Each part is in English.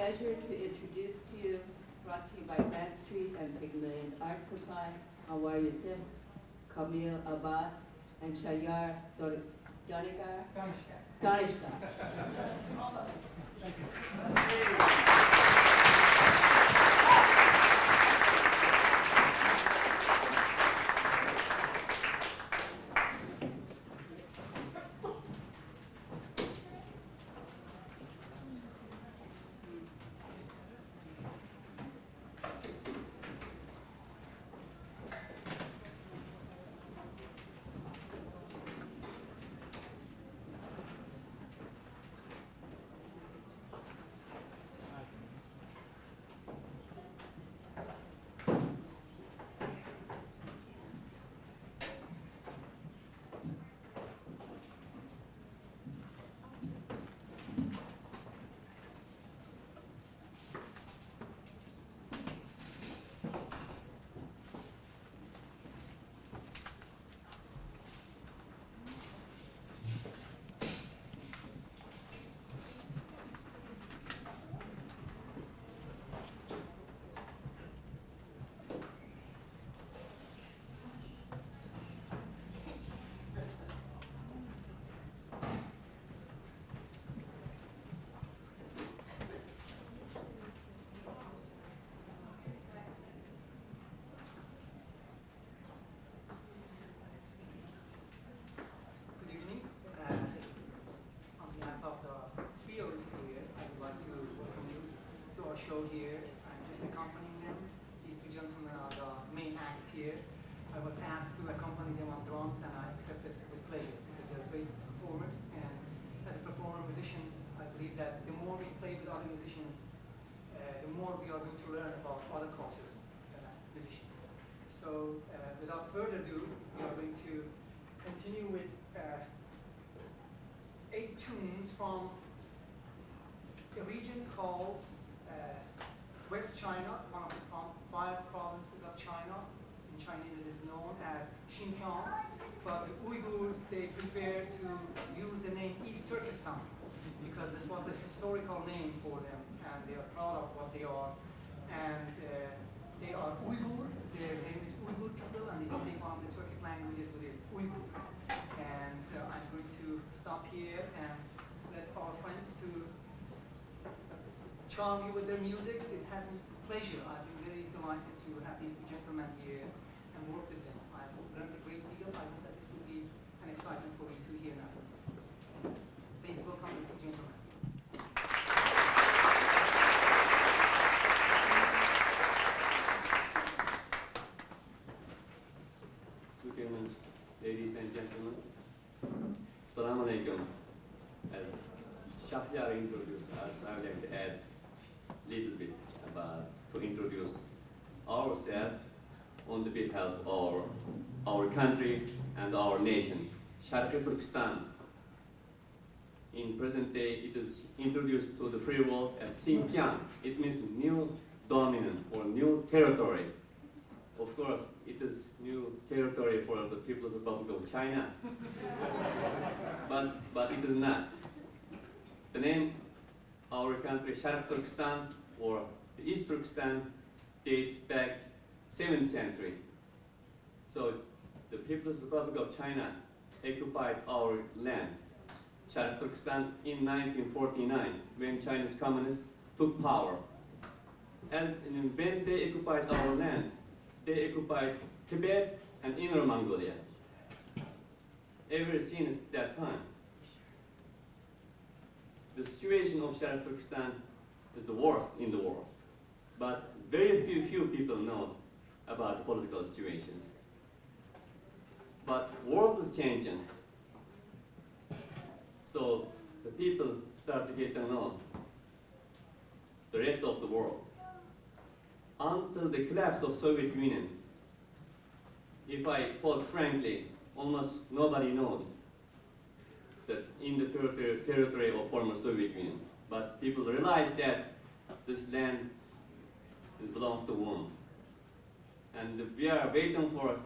pleasure to introduce to you, brought to you by Grant Street and Pygmalion Art Supply, Anwar Yusuf, Camille Abbas, and Shayar Donishkar. Donishkar. Thank you. Show here. I'm just accompanying them. These two gentlemen are the main acts here. I was asked to accompany them on drums, and I accepted with pleasure because they're great performers. And as a performer musician, I believe that the more we play with other musicians, the more we are going to learn about other cultures, musicians. So, without further ado, we are going to continue with 8 tunes from a region called West China, one of the 5 provinces of China. In Chinese it is known as Xinjiang, but the Uyghurs, they prefer to use the name East Turkestan because this was the historical name for them, and they are proud of what they are. And they are Uyghur, their name is Uyghur people, and they speak one of the Turkic languages, which is Uyghur. And I'm going to stop here and let our friends to charm you with their music. It has been a pleasure. I've been very delighted to have these 2 gentlemen here and work with them. I've learned a great deal. I hope that this will be an excitement for you to hear now. Please welcome the 2 gentlemen. Good evening, ladies and gentlemen. Assalamu alaikum. As Shahryar introduced us, I would like to add little bit about to introduce ourselves on the behalf of our country and our nation. Sharqi Turkestan. In present day, it is introduced to the free world as Xinjiang. It means new dominant or new territory. Of course, it is new territory for the People's Republic of China, but it is not. The name our country, Sharq Turkestan, or the East Turkestan, dates back 7th century. So the People's Republic of China occupied our land, Sharq Turkestan, in 1949, when China's communists took power. When they occupied our land, they occupied Tibet and Inner Mongolia. Ever since that time, the situation of Sharq Turkestan is the worst in the world. But very few people know about the political situations. But the world is changing. So the people start to get to know the rest of the world. Until the collapse of Soviet Union, if I talk frankly, almost nobody knows that in the territory of former Soviet Union. But people realize that this land belongs to one. And we are waiting for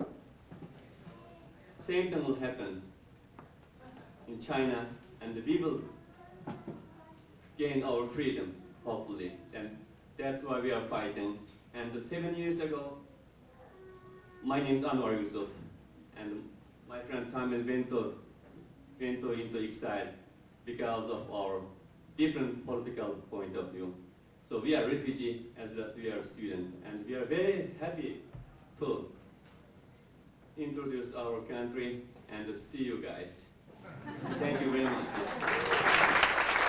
same thing will happen in China, and we will gain our freedom. hopefully. And that's why we are fighting. And 7 years ago, my name is Anwar Yusuf, and my friend Kamil went into exile because of our different political point of view. So we are refugee as well as we are student, and we are very happy to introduce our country and to see you guys. Thank you very much.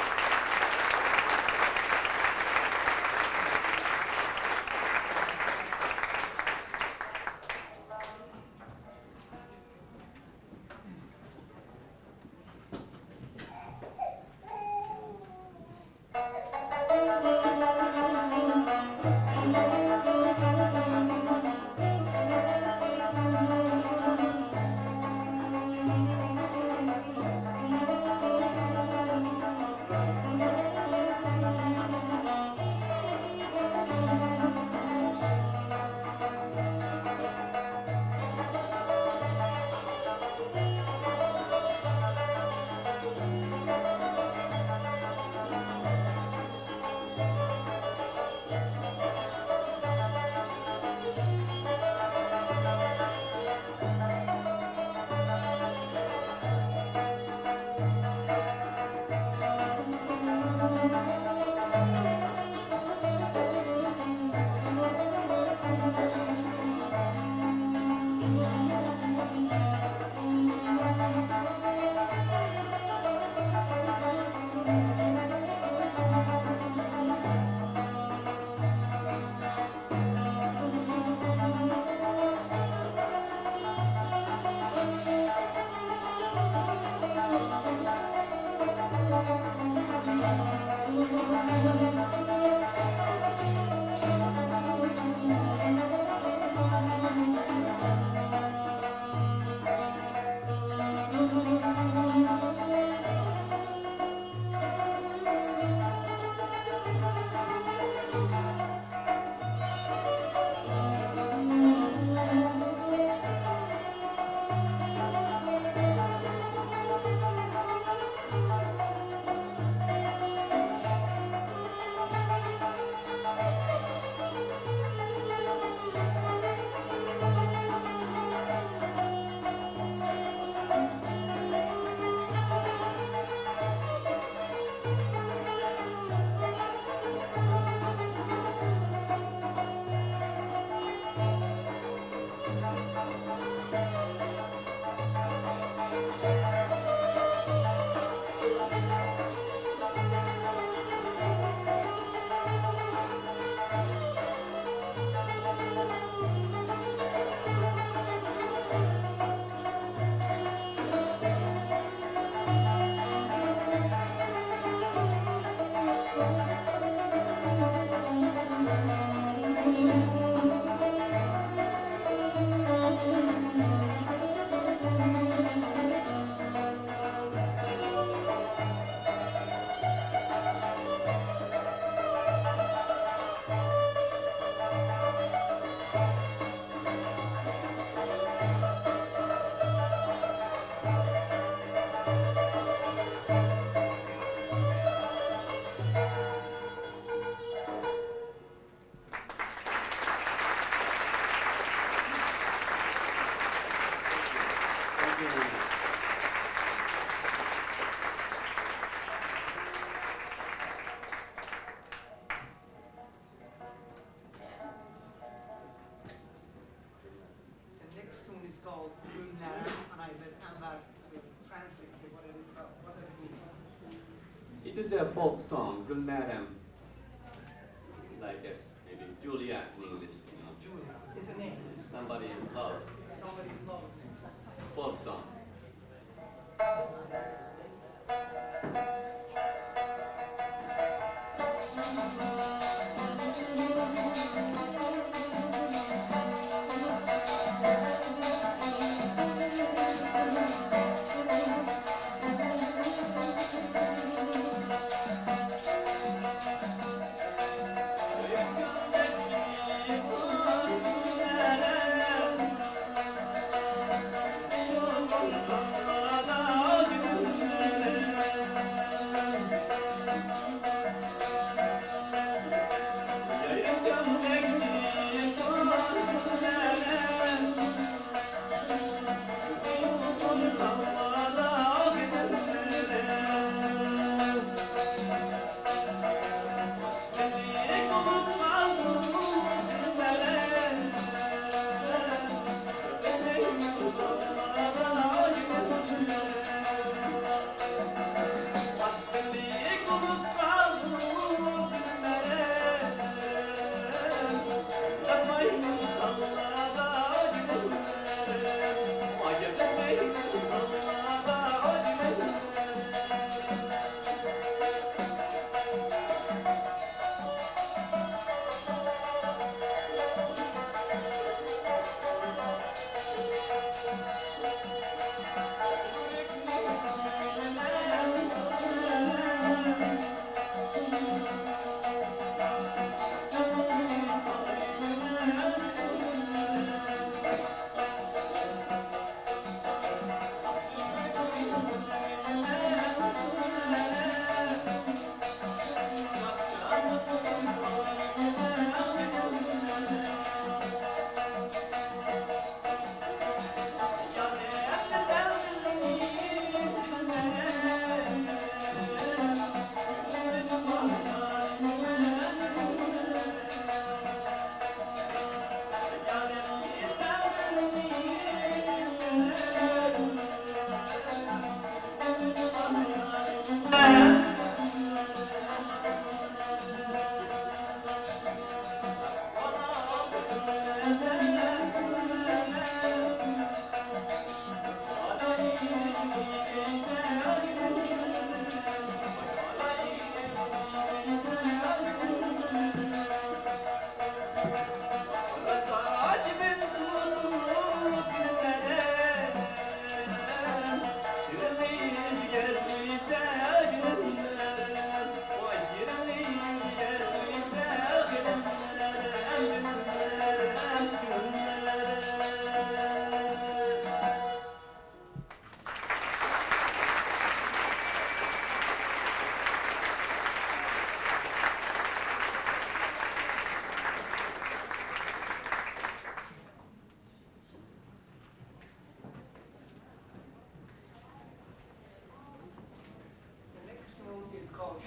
It is a folk song, Gulmadam, like maybe Julia in English, you know. Julia, it's a name. Somebody is love. Somebody's love name. Folk song.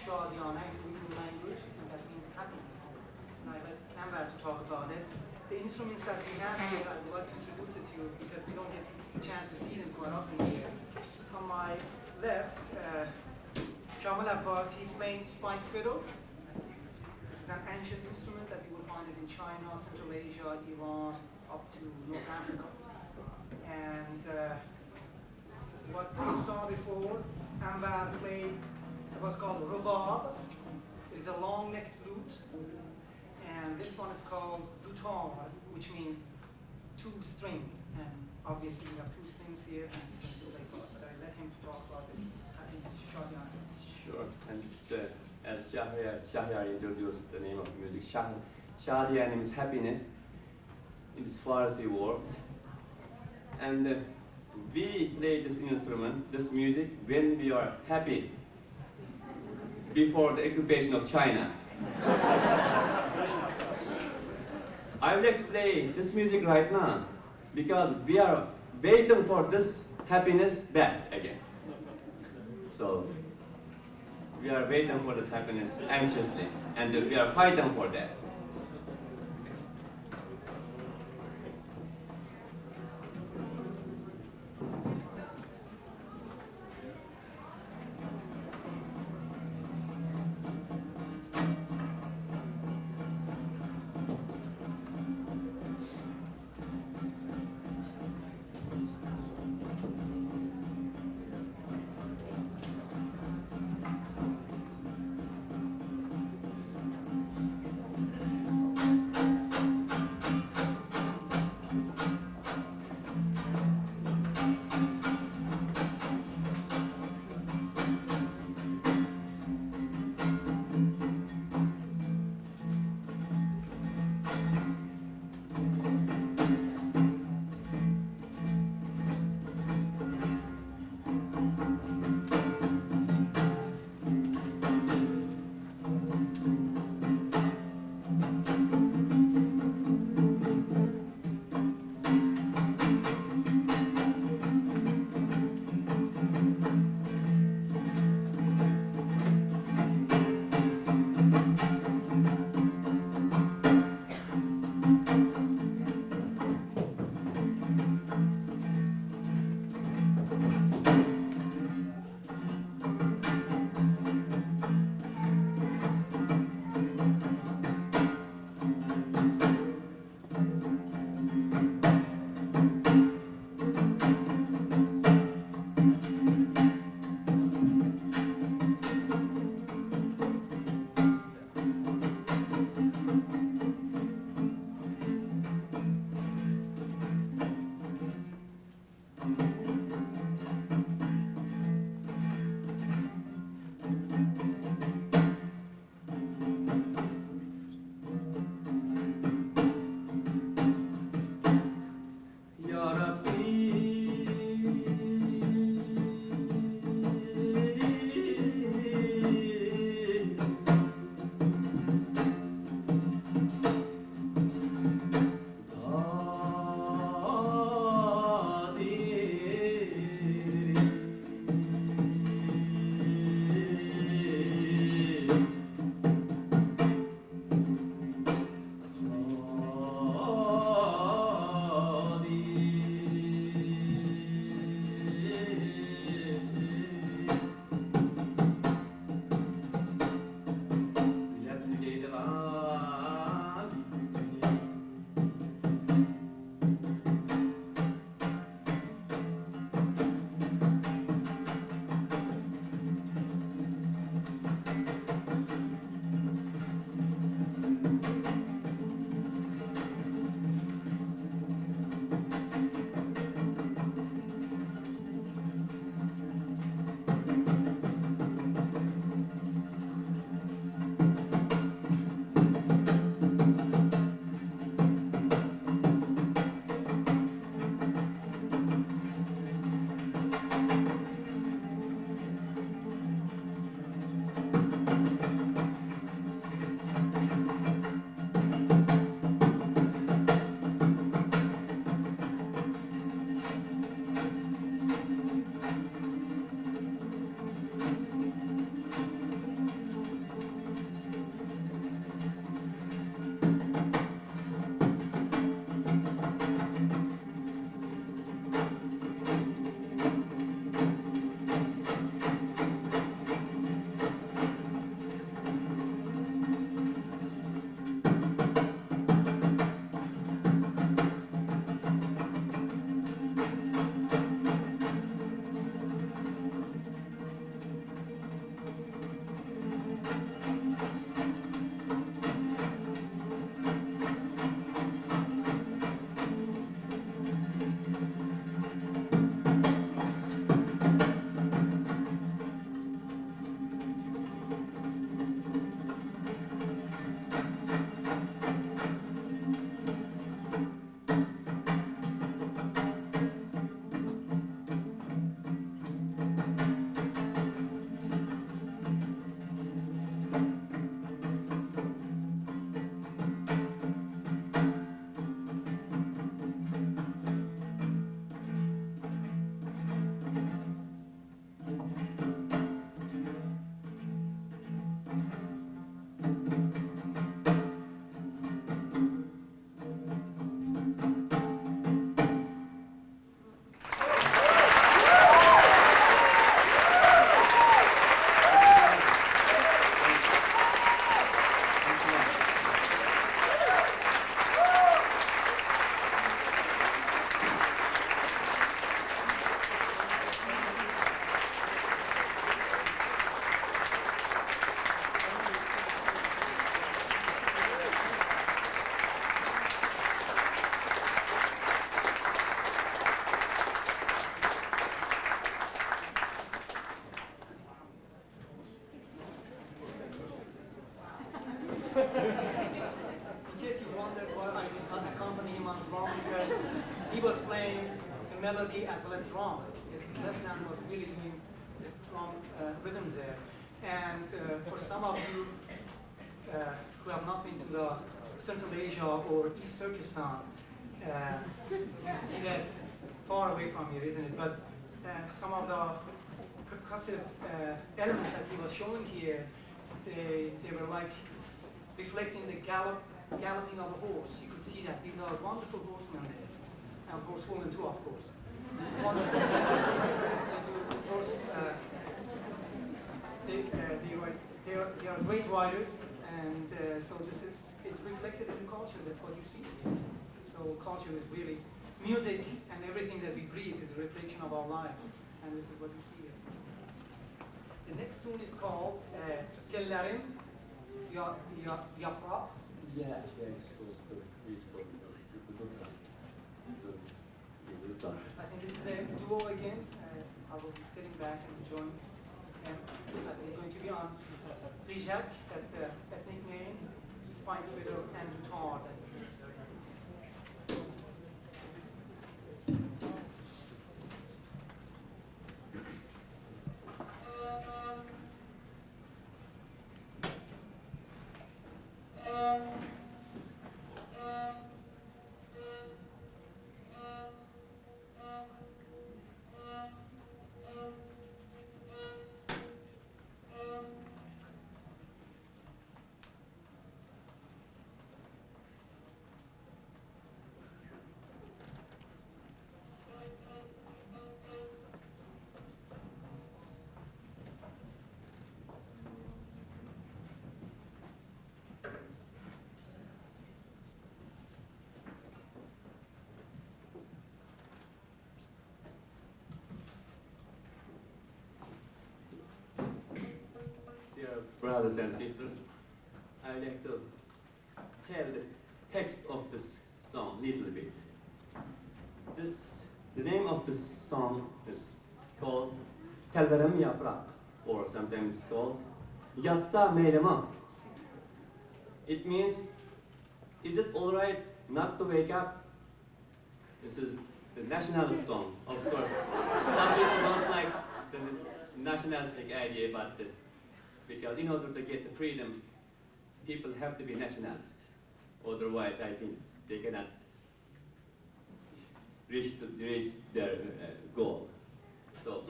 Shadiana in Uyghur language, and that means happiness. And I'd like Anwar to talk about it. The instruments that we have here, I would like to introduce it to you because we don't get a chance to see them quite often here. On my left, Kamal Abbas, he's playing spiked fiddle. This is an ancient instrument that you will find it in China, Central Asia, Iran, up to North Africa. And what you saw before, Anwar played what's called rubab. It is a long-necked flute. And this one is called dutar, which means two strings. And obviously we have two strings here, and but I let him talk about it. I think it's Shadian. Sure. And as Shahryar introduced the name of music, Shadian means happiness. It is Farsi words. And we play this instrument, this music, when we are happy, before the occupation of China. I would like to play this music right now because we are waiting for this happiness back again. So we are waiting for this happiness anxiously, and we are fighting for that. melody as well as drum. His left hand was really doing this drum rhythm there. And for some of you who have not been to the Central Asia or East Turkestan, you see that far away from here, isn't it? But some of the percussive elements that he was showing here, they were like reflecting the galloping of a horse. You could see that these are wonderful horsemen there, and horsewomen too, of course. Wonderful. They are great riders, and so this is reflected in the culture. That's what you see here. So culture is really music, and everything that we breathe is a reflection of our lives, and this is what we see here. The next tune is called Tellerim Yaprak. Yeah, it's I think this is a duo again. I will be sitting back and enjoying. And I think it's going to be on Rijak, that's the ethnic name, spine fiddle and guitar. Brothers and sisters, I would like to tell the text of this song a little bit. The name of this song is called Tellerim Yaprak, or sometimes called Yatsa Meylema. It means, is it alright not to wake up? This is the nationalist song, of course. Some people don't like the nationalistic idea, but because in order to get the freedom, people have to be nationalist. Otherwise, I think they cannot reach their goal. So,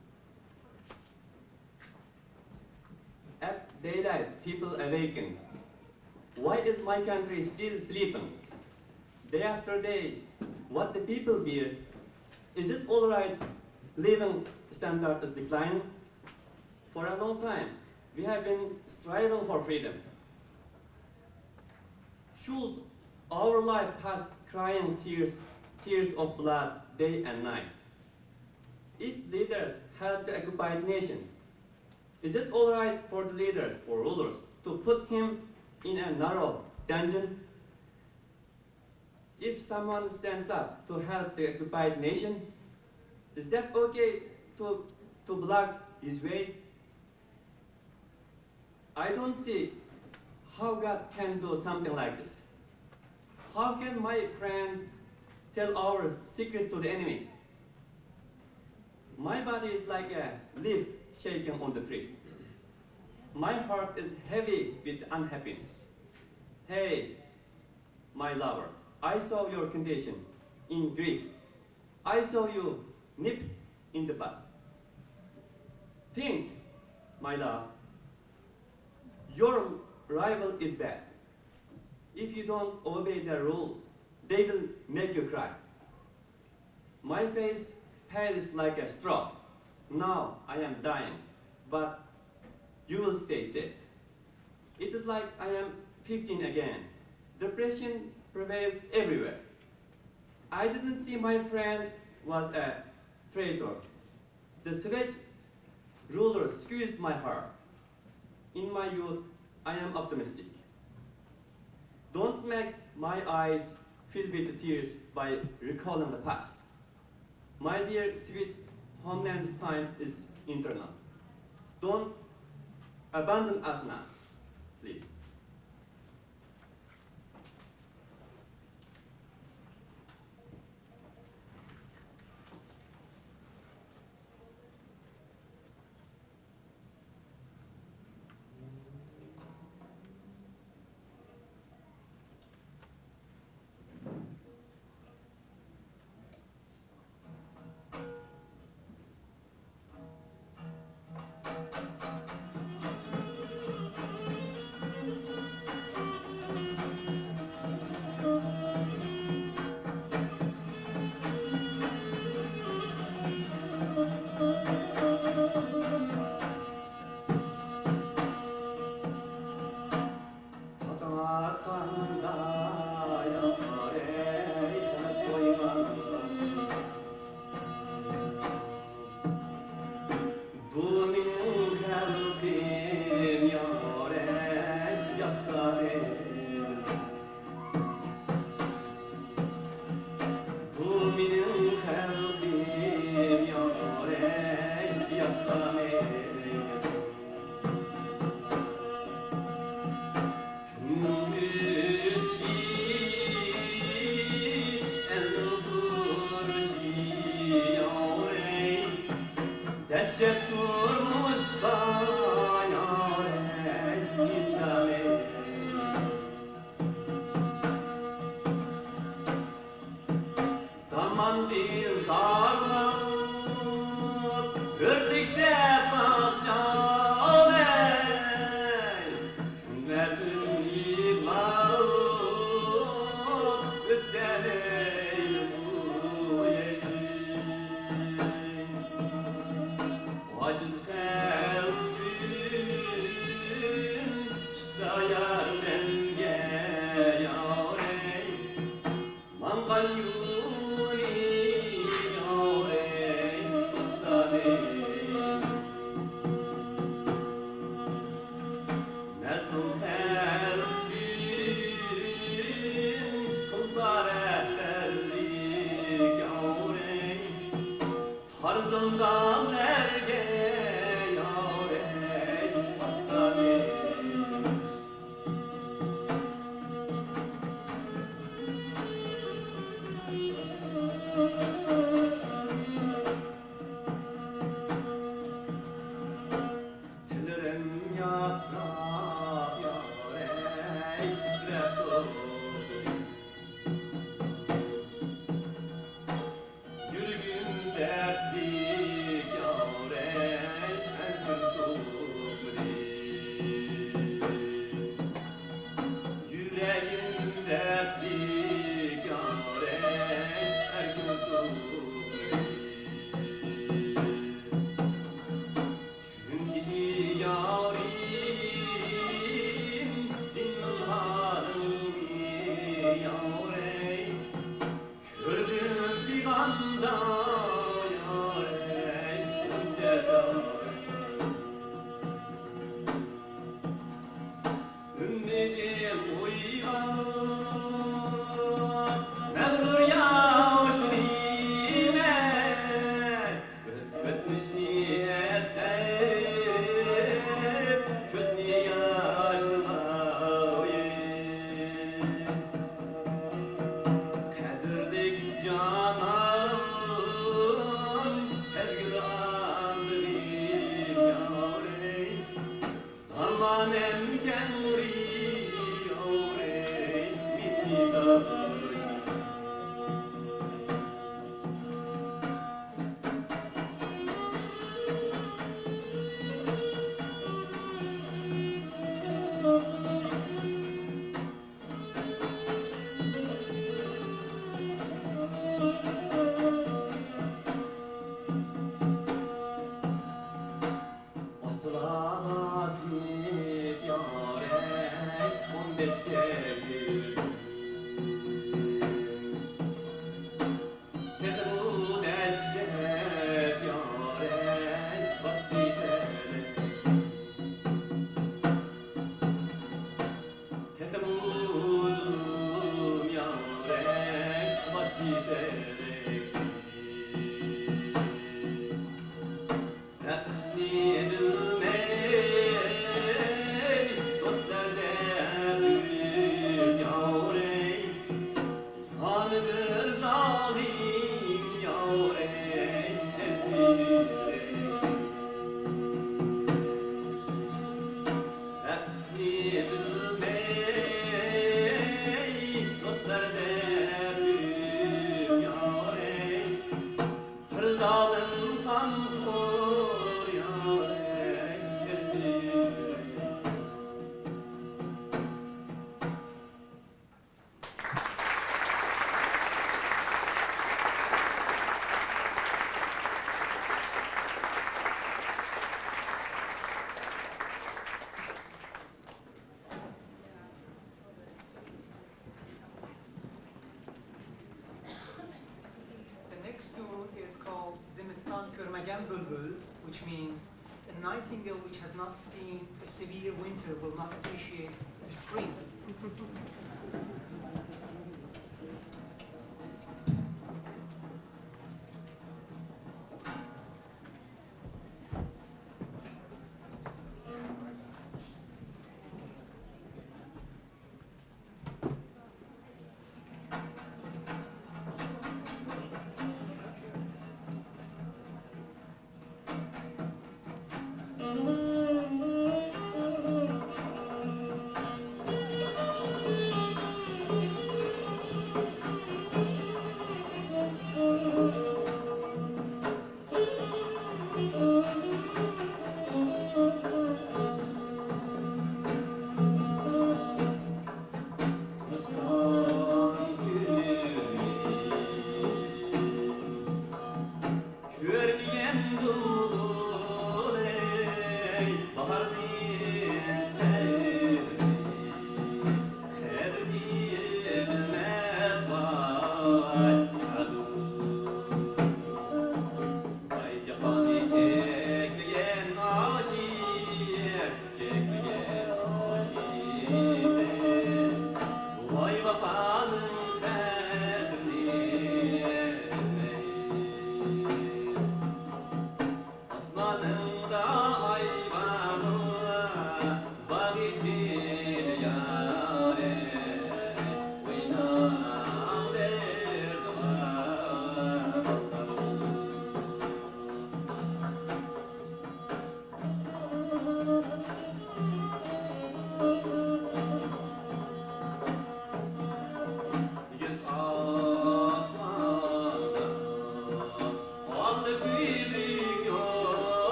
at daylight, people awaken. Why is my country still sleeping? Day after day, what the people fear, is it all right living standard is declining? For a long time, we have been striving for freedom. Should our life pass crying tears of blood day and night? If leaders help the occupied nation, is it all right for the leaders or rulers to put him in a narrow dungeon? If someone stands up to help the occupied nation, is that okay to block his way? I don't see how God can do something like this. How can my friends tell our secret to the enemy? My body is like a leaf shaking on the tree. My heart is heavy with unhappiness. Hey, my lover, I saw your condition in grief. I saw you nipped in the bud. Think, my love, your rival is bad. If you don't obey their rules, they will make you cry. My face pale like a straw. Now I am dying, but you will stay safe. It is like I am 15 again. Depression prevails everywhere. I didn't see my friend was a traitor. The Swedish ruler squeezed my heart. In my youth, I am optimistic. Don't make my eyes fill with tears by recalling the past. My dear sweet homeland's time is internal. Don't abandon us now, please. Dehşet durmuş hayale insani. Zaman bir zarlık gördükte bakşale Cümletün yıkmak üstelik bu yerin Aciz kalbim çıksa yar denge yâre Mangal yuni yâre ustade Mezlum kalbim kılsa rehberlik yâre Tarzından erge yâre ustade Tülürüm yaprak yâre titrek olur Yürgün dertlik yâre her gün soğuri Yüreğim dertlik yâre her gün soğuri Çünkü yarim zinhanım yâre Gördüm bir anda yâre Ümmedim uygar Mağrur yağışlime Ötmüşni esnep Közünü yaşlıma Kadirdik canan Sevgili andırayım yâre Zamanem kenduri yâre Minni dağır Astılamasip yâre 15 gelir Tezemu dehşet yâre bastı tele Tezemu zulüm yâre bastı tele which means a nightingale which has not seen a severe winter will not appreciate the spring.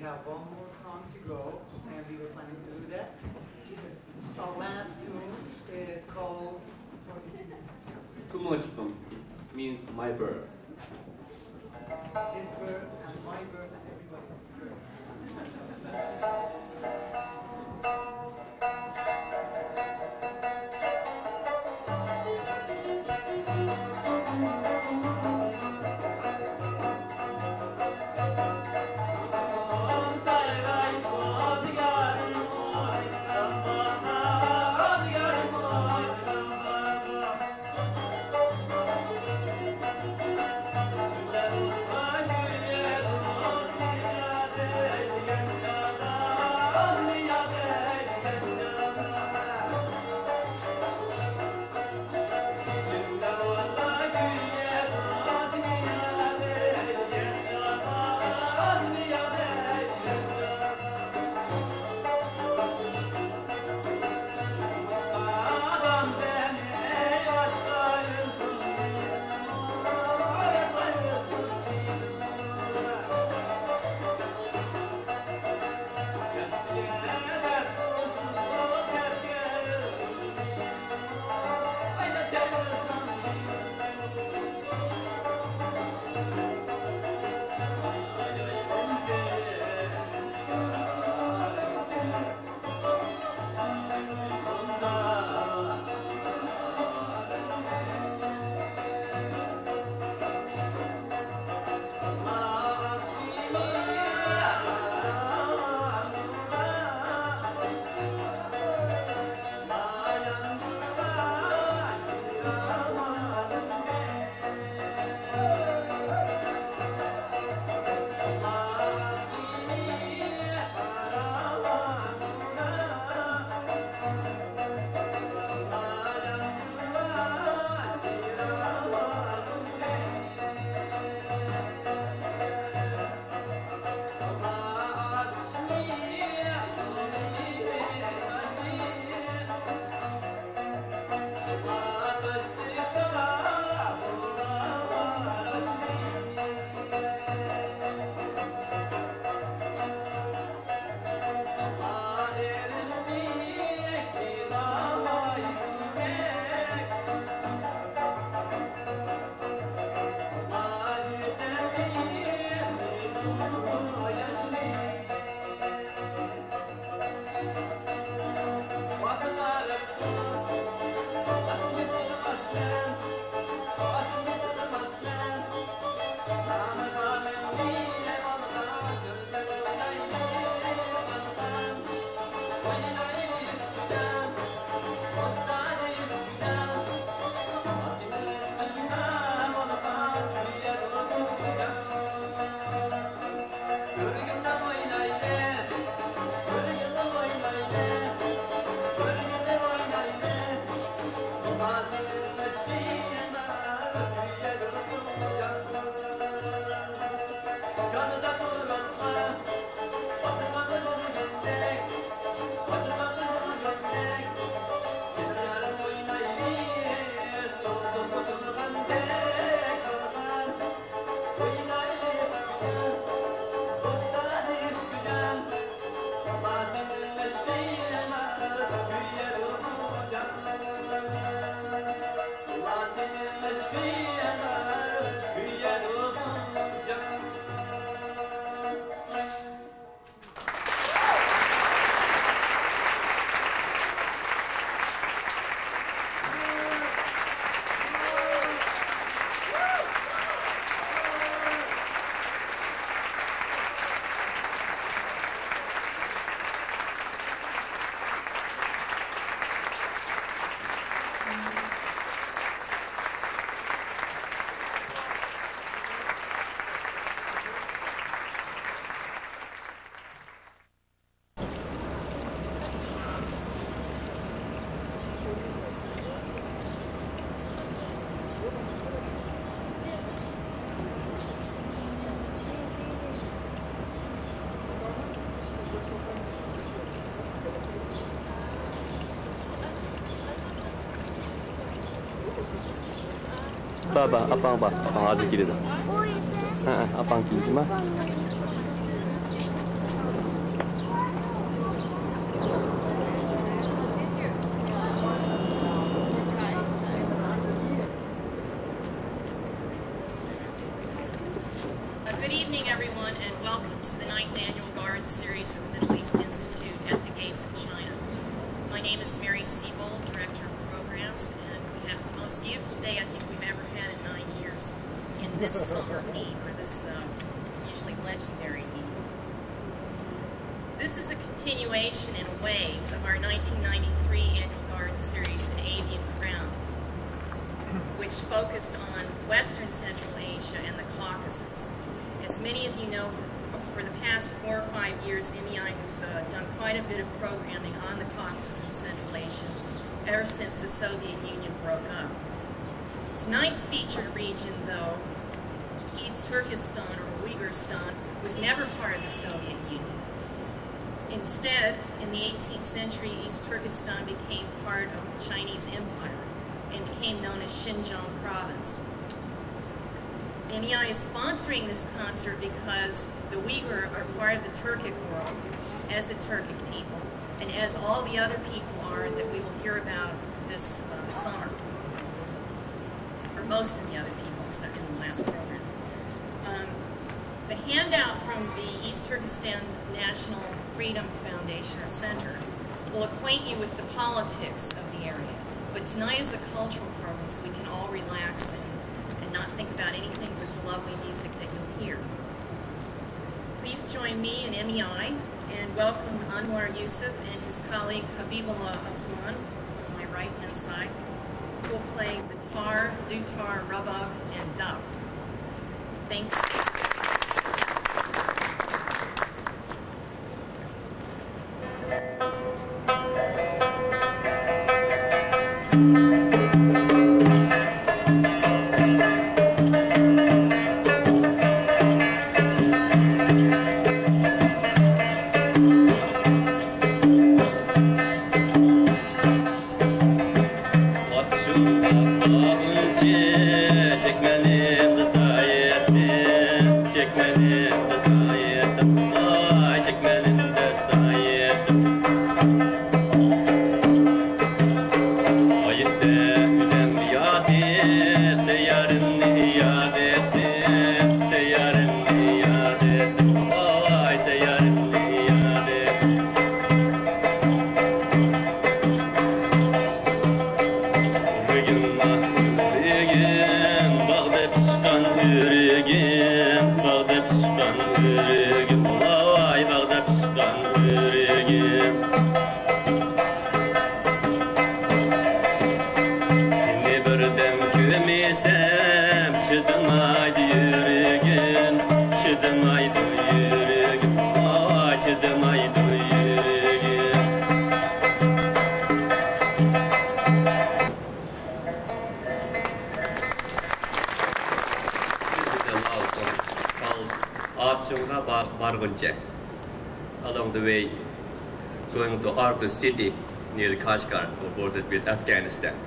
have one more song to go, and we were planning to do that. Our last tune is called Tumochkum means my birth. His Birth and My Birth and Everybody's Birth. Baba, apang azikiri dah. Apang kinci mah. to the 9th Annual Garden Series of the Middle East Institute at the Gates of China. My name is Mary Siebold, Director of Programs, and we have the most beautiful day I think we've ever had in 9 years in this summer heat, or this usually legendary heat. This is a continuation, in a way, of our 1993 Annual Garden Series in Avian Crown, which focused on Western Central Asia and the Caucasus. As many of you know, for the past 4 or 5 years, MEI has done quite a bit of programming on the Caucasus and Central Asia ever since the Soviet Union broke up. Tonight's featured region, though, East Turkestan or Uyghurstan, was never part of the Soviet Union. Instead, in the 18th century, East Turkestan became part of the Chinese Empire and became known as Xinjiang Province. MEI is sponsoring this concert because the Uyghur are part of the Turkic world as a Turkic people, and as all the other people are that we will hear about this summer, or most of the other people except in the last program. The handout from the East Turkestan National Freedom Foundation, or Center, will acquaint you with the politics of the area, but tonight is a cultural program, so we can all relax and not think about anything but the lovely music that you'll hear. Please join me and MEI and welcome Anwar Yusuf and his colleague Habibullah Osman on my right-hand side, who will play the tar, dutar, rabab, and daf. Thank you. Along the way, going to Artur city near Kashgar, bordered with Afghanistan.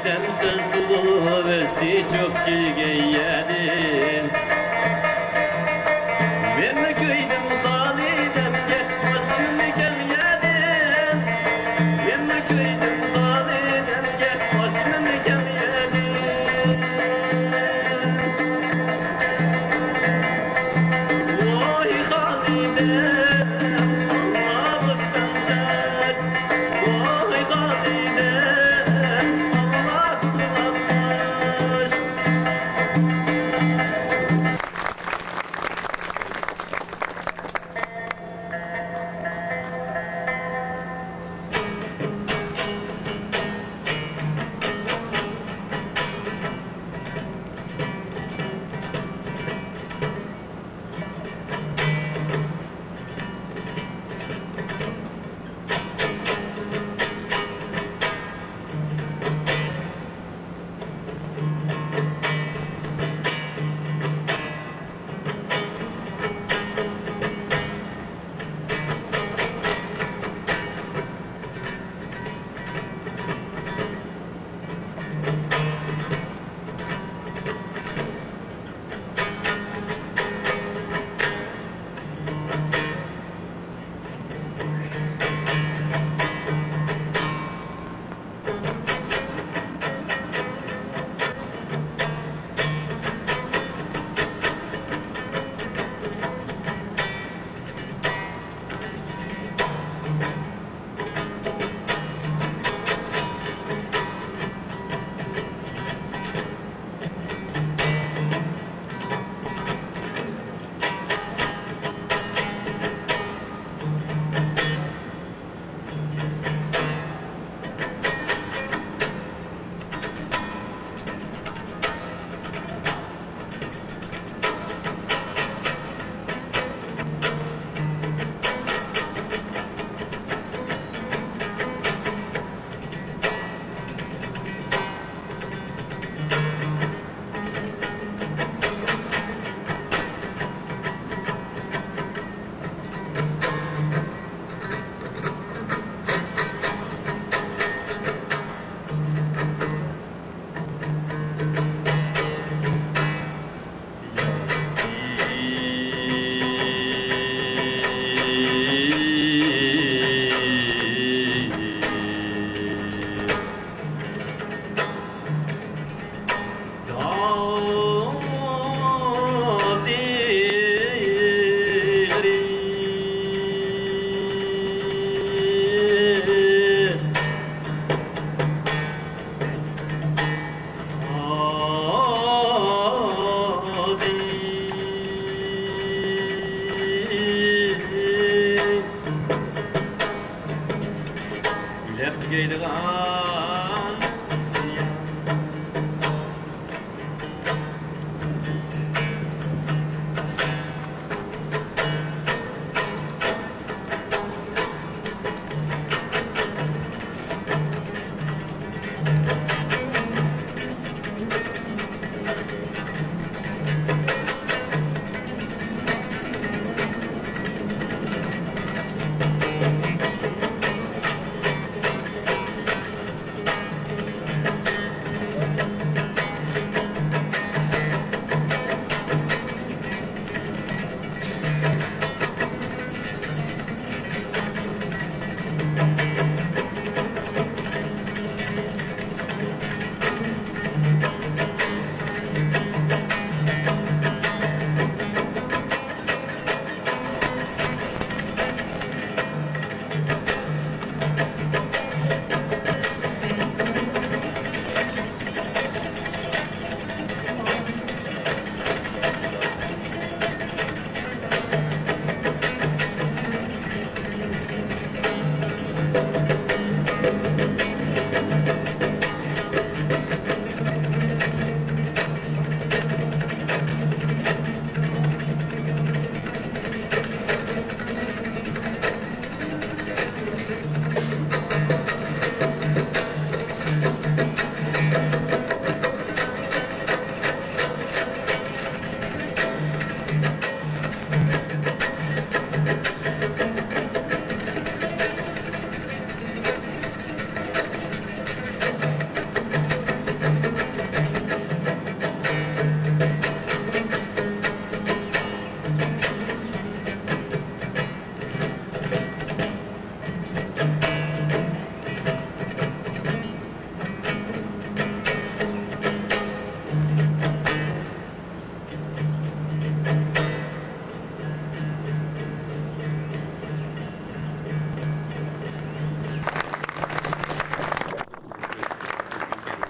halidem kızdığı vesti çok çilgeyedim. Verme köydim halidemge asmını gel yedim. Verme köydim halidemge asmını gel yedim. Vay halidem Allah bıskıncak. Vay halidem Allah kulakbaş.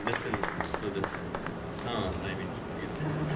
listen to the sound. I mean, it's